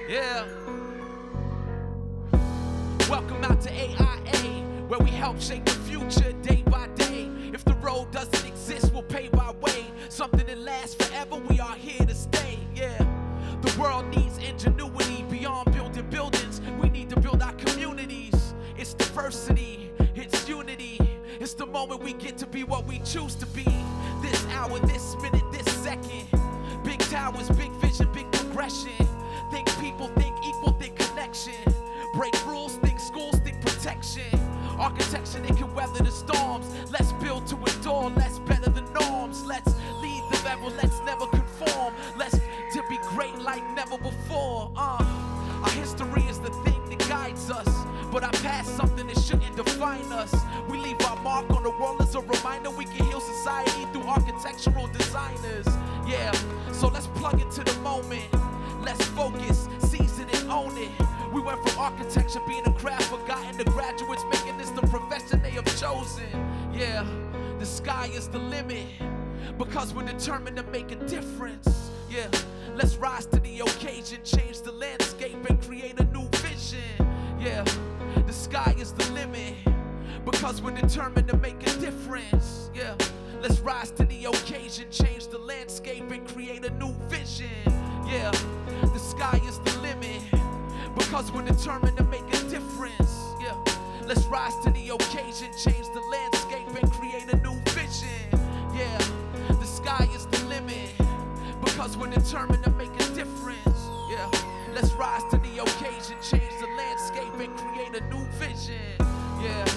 Yeah. Welcome out to AIA, where we help shape the future day by day. If the road doesn't exist, we'll pave our way. Something that lasts forever, we are here to stay. Yeah. The world needs ingenuity. Beyond building buildings, we need to build our communities. It's diversity, it's unity. It's the moment we get to be what we choose to be. This hour, this minute, this second. Big towers, big vision, big progression. Think people, think equal, think connection. Break rules, think schools, think protection. Architecture that can weather the storms. Let's build to endure, let's better the norms. Let's lead the level, let's never conform. Let's to be great like never before. Our history is the thing that guides us, but our past something that shouldn't define us. We leave our mark on the world as a reminder we can heal society through architectural designers. Yeah, so let's plug into the moment. Let's focus, seize it and own it. We went from architecture being a craft forgotten to graduates making this the profession they have chosen. Yeah, the sky is the limit because we're determined to make a difference. Yeah, let's rise to the occasion, change the landscape and create a new vision. Yeah, the sky is the limit because we're determined to make a difference. Yeah, let's rise to the occasion, change the landscape and create a new vision. Yeah, the sky is the limit because we're determined to make a difference. Yeah, let's rise to the occasion, change the landscape and create a new vision. Yeah, the sky is the limit because we're determined to make a difference. Yeah, let's rise to the occasion, change the landscape and create a new vision. Yeah.